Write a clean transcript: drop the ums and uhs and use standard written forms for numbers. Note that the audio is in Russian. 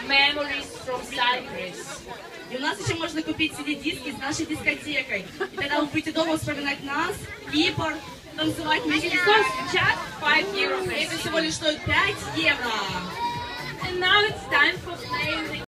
memories from Cyprus. И у нас еще можно купить CD-диски с нашей дискотекой. И тогда вы будете дома вспоминать нас, Кипр, танцевать вместе. Because just 5 euros. Это всего лишь стоит 5 евро. And now it's time for playing the